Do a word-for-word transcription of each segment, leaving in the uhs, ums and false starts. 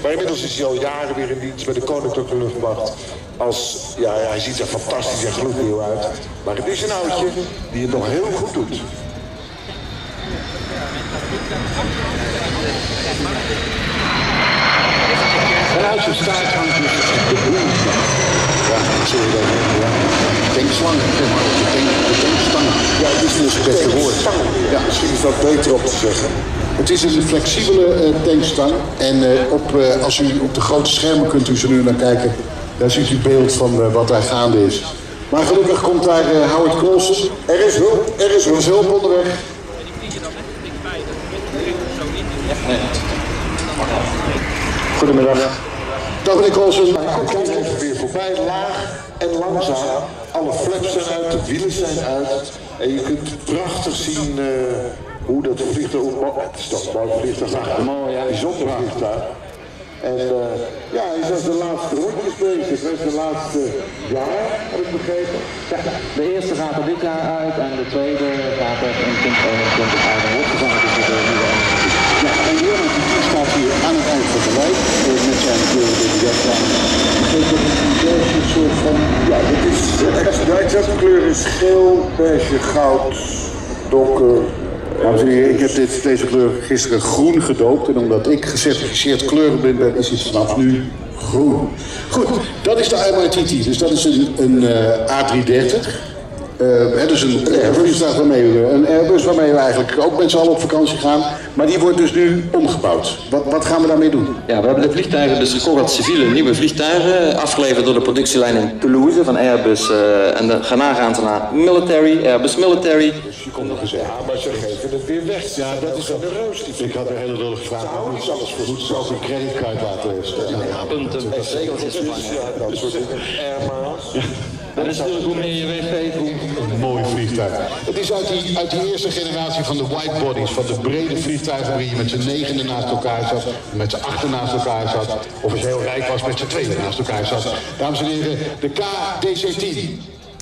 Maar inmiddels is hij al jaren weer in dienst bij de Koninklijke Luchtmacht. Als, ja, hij ziet er fantastisch en gloednieuw uit. Maar het is een oudje die het nog heel goed doet. En uit zijn staart hangt dus de boel. Ja, zul je dat zeggen, ja. Tankslangen, zeg maar, de tank, de tankstangen. Ja, het is dus het beste woord. Ja, misschien is dat beter op te zeggen. Het is een flexibele uh, tankstang. En uh, op, uh, als u op de grote schermen kunt u zo nu naar kijken, daar ziet u beeld van uh, wat daar gaande is. Maar gelukkig komt daar uh, Howard Colson. Er is hulp, er is hulp. Er is hulp onderweg. Goedemiddag. Dag meneer Colson. Hij komt even weer voorbij, laag en langzaam. Alle flaps zijn uit, de wielen zijn uit. En je kunt prachtig zien uh, hoe dat vliegtuig... Oh, het is toch een mooi vliegtuig. Mooi, ja, bijzonder vliegtuig. En uh, ja, hij is als de laatste rondjes bezig. Dat is de laatste jaar, heb ik begrepen. Ja, de eerste gaat er dit jaar uit en de tweede gaat er in twintig eenentwintig uit en wordt gevangen tussen de nieuwe energie. Ja, en Johan staat hier aan het eind van de lijn met zijn kleuren in de jetlijn. Geeft dat een soort van... Ja, dit is de exacte kleur is geel, beige, goud, donker. Dames en heren, ik heb dit, deze kleur gisteren groen gedoopt. En omdat ik gecertificeerd kleurenblind ben, is het vanaf nu groen. Goed, dat is de I M I T T. Dus dat is een, een uh, A driehonderddertig. Uh, hè, dus een Airbus, waarmee we, een Airbus waarmee we eigenlijk ook met z'n allen op vakantie gaan. Maar die wordt dus nu omgebouwd. Wat, wat gaan we daarmee doen? Ja, we hebben de vliegtuigen dus gekocht als civiele nieuwe vliegtuigen. Afgeleverd door de productielijn in Toulouse van Airbus. Uh, en daarna gaan ze naar Military, Airbus Military. Dus je kon nog gezegd, ja, maar ze geven het weer weg. Ja, dat is wel de reus. Ik had een hele lullige vraag. Nou, is alles voor Moeten ze ook een creditcard laten stellen? Ja, punten. Regeltjes. Ja, dat soort dingen. Airmiles. Dat is natuurlijk hoe meer je weggeeft, hoe... Een mooi vliegtuig. Het is uit die, uit die eerste generatie van de widebodies, van de brede vliegtuigen waarin je met z'n negende naast elkaar zat, met z'n achter naast elkaar zat, of als je heel rijk was met z'n tweede naast elkaar zat. Dames en heren, de K D C tien.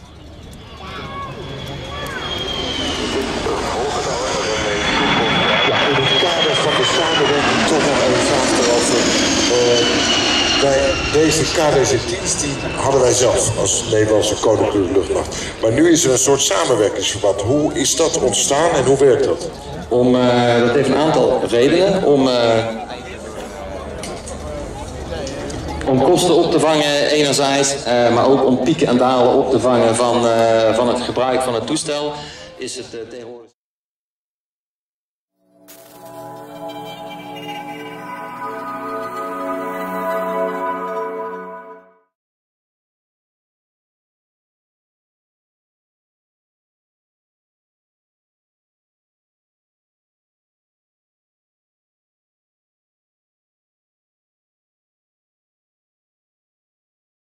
Ja, in het kader van de samenwerking toch nog even achterover. Uh, Wij, deze K D C tien's die hadden wij zelf als Nederlandse Koninklijke Luchtmacht. Maar nu is er een soort samenwerkingsverband. Hoe is dat ontstaan en hoe werkt dat? Om, uh, dat heeft een aantal redenen. Om, uh, om kosten op te vangen enerzijds, uh, maar ook om pieken en dalen op te vangen van, uh, van het gebruik van het toestel. Is het uh, tegenwoordig...